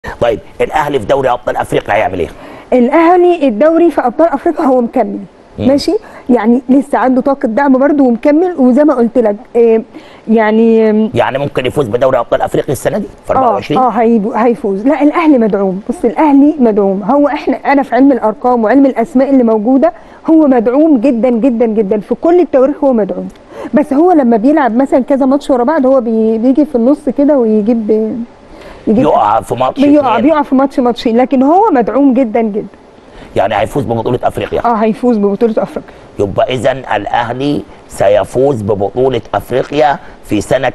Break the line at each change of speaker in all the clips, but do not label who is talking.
طيب الاهلي في دوري ابطال افريقيا هيعمل ايه؟
الاهلي الدوري في ابطال افريقيا هو مكمل ماشي، يعني لسه عنده طاقه دعم برده ومكمل، وزي ما قلت لك يعني
ممكن يفوز بدوري ابطال افريقيا السنه دي في 24.
هيفوز. لا الاهلي مدعوم، بص الاهلي مدعوم، هو انا في علم الارقام وعلم الاسماء اللي موجوده هو مدعوم جدا جدا جدا في كل التواريخ، هو مدعوم. بس هو لما بيلعب مثلا كذا ماتش ورا بعض هو بيجي في النص كده ويجيب
يقع في ماتش،
بيقع في ماتشين، لكن هو مدعوم جدا جدا.
يعني هيفوز ببطولة افريقيا.
هيفوز ببطولة افريقيا.
يبقى اذا الاهلي سيفوز ببطولة افريقيا في سنة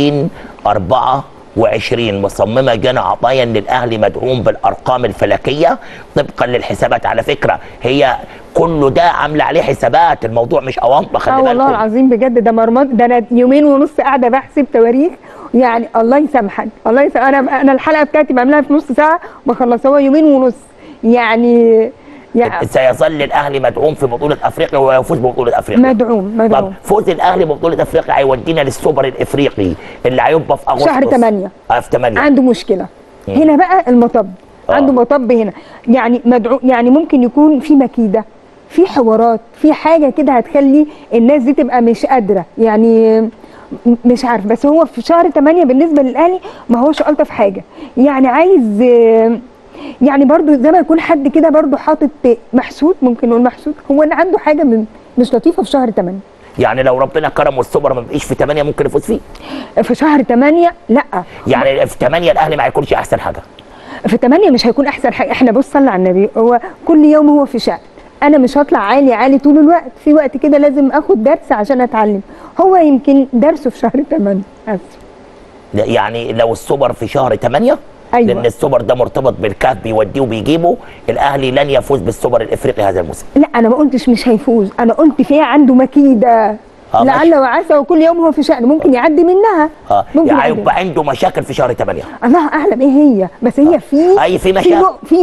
2024. مصممة جنى عطايا ان الاهلي مدعوم بالارقام الفلكية طبقا للحسابات. على فكرة هي كله ده عامله عليه حسابات، الموضوع مش اونطه، خلي بالكم.
والله العظيم بجد ده مرمط، ده انا يومين ونص قاعده بحسب تواريخ، يعني الله يسامحك الله يسامحك. انا الحلقه بتاعتي بعملها في نص ساعه بخلصها يومين ونص يعني
سيظل الاهلي مدعوم في بطوله افريقيا ويفوز ببطوله افريقيا.
مدعوم.
طب فوز الاهلي ببطوله افريقيا هيودينا للسوبر الافريقي اللي هيبقى في اغسطس
شهر 8.
في 8
عنده مشكله هنا بقى المطب. عنده مطب هنا، يعني مدعوم، يعني ممكن يكون في مكيده، في حوارات، في حاجه كده هتخلي الناس دي تبقى مش قادره، يعني مش عارف. بس هو في شهر 8 بالنسبه للاهلي ما هوش الطف حاجه، يعني عايز يعني برضو زي ما يكون حد كده برضو حاطط محسود، ممكن نقول محسود، هو اللي عنده حاجه مش لطيفه في شهر 8.
يعني لو ربنا كرم والسوبر ما بقيش في 8 ممكن يفوز فيه؟
في شهر 8 لا،
يعني في 8 الاهلي ما هيكونش احسن حاجه.
في 8 مش هيكون احسن حاجه. احنا بص صلي على النبي، هو كل يوم هو في شأن. انا مش هطلع عالي طول الوقت، في وقت كده لازم اخد درس عشان اتعلم. هو يمكن درسه في شهر 8
يعني لو السوبر في شهر 8
أيوة.
لان السوبر ده مرتبط بالكاف بيوديه وبيجيبه، الاهلي لن يفوز بالسوبر الافريقي هذا الموسم.
لا انا ما قلتش مش هيفوز، انا قلت فيها عنده مكيده لعل وعسى، وكل يوم هو في شأن ممكن يعدي منها.
ممكن يعني يبقى عنده مشاكل في شهر 8.
الله اعلم ايه هي، بس هي
في مشاكل،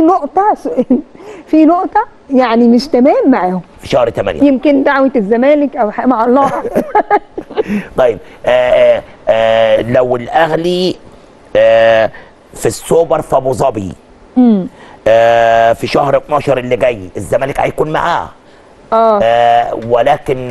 في نقطه يعني مش تمام معاهم
في شهر 8،
يمكن دعوه الزمالك او مع الله.
طيب لو الاهلي في السوبر في ابو ظبي في شهر 12 اللي جاي الزمالك هيكون معاه. ولكن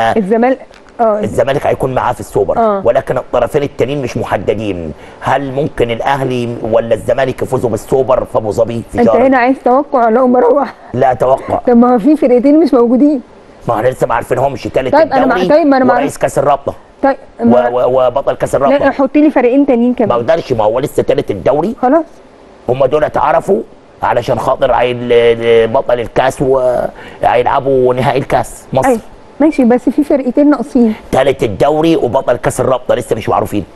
الزمالك هيكون معاه في السوبر. ولكن الطرفين التانيين مش محددين. هل ممكن الاهلي ولا الزمالك يفوزوا بالسوبر في ابو ظبي في شهر؟
انت هنا عايز توقع ولا مروح؟
لا توقع.
طب ما هو في فرقتين مش موجودين.
ما احنا لسه ما عارفينهمش. ثالث
طيب
الدوري ورئيس كاس الرابطه.
طيب
وبطل كاس الرابطه.
لا حط لي فريقين تانيين كمان.
ما اقدرش، ما هو لسه ثالث الدوري.
خلاص
هم دول اتعرفوا علشان خاطر بطل الكاس وهيلعبوا نهائي الكاس مصر.
أيوة. ماشي، بس في فرقتين ناقصين،
ثالث الدوري وبطل كاس الرابطه لسه مش معروفين.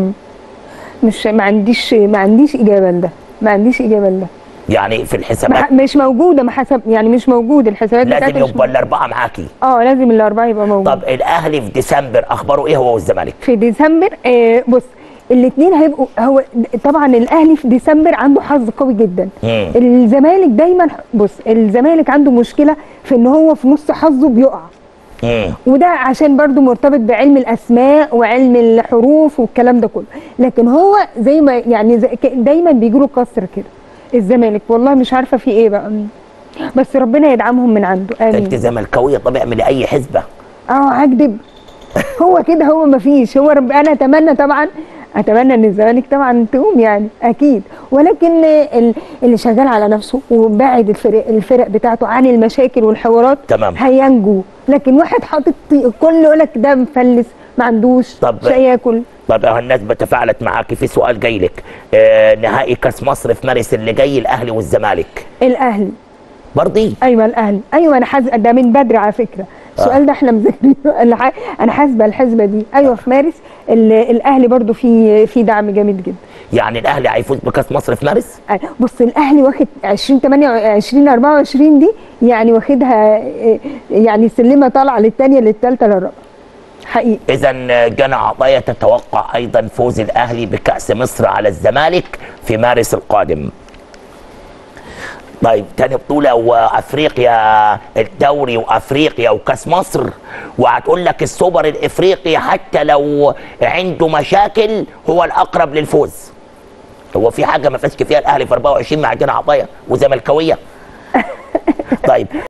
ما عنديش اجابه لده، ما عنديش اجابه لده.
يعني في الحسابات
مش موجوده، ما حسب يعني مش موجود الحسابات
بتاعتي. لازم يبقى الاربعه معاكي.
لازم الاربعه يبقى موجود.
طب الاهلي في ديسمبر اخباره ايه هو والزمالك؟
في ديسمبر بص الاثنين هيبقوا، هو طبعا الاهلي في ديسمبر عنده حظ قوي جدا. الزمالك دايما بص الزمالك عنده مشكله في ان هو في نص حظه بيقع. وده عشان برضو مرتبط بعلم الاسماء وعلم الحروف والكلام ده كله، لكن هو زي ما يعني دايما بيجي له كسر كده الزمالك. والله مش عارفه في ايه بقى، بس ربنا يدعمهم من عنده. امين.
انت زملكاويه، طب اعملي اي حسبه.
هكدب هو كده، هو ما فيش، هو انا اتمنى ان الزمالك طبعا تقوم يعني اكيد، ولكن اللي شغال على نفسه وباعد الفرق بتاعته عن المشاكل والحوارات
تمام
هينجو. لكن واحد حاطط كل يقول لك ده مفلس ما عندوش مش هياكل.
طب الناس بتفاعلت معاكي في سؤال جاي لك. نهائي كاس مصر في مارس اللي جاي الاهلي والزمالك.
الاهلي
برضي؟
ايوه الاهلي. ايوه انا حاسبه ده من بدري على فكره. السؤال ده احنا مذاكرينه، انا حاسبه الحسبه دي. ايوه في مارس الاهلي برضو في دعم جامد جدا.
يعني الاهلي هيفوز بكاس مصر في مارس؟
بص الاهلي واخد 2024 دي يعني واخدها يعني سلمه طالعه للثانيه للثالثه للرابعه حقيقي.
اذا جنى عطايا تتوقع ايضا فوز الاهلي بكاس مصر على الزمالك في مارس القادم. طيب تاني بطولة وافريقيا، الدوري وافريقيا وكاس مصر، وهتقول لك السوبر الافريقي حتى لو عنده مشاكل هو الاقرب للفوز. هو في حاجه ما فازش فيها الاهلي في 24 مع دينا عطيه وزملكاويه؟ طيب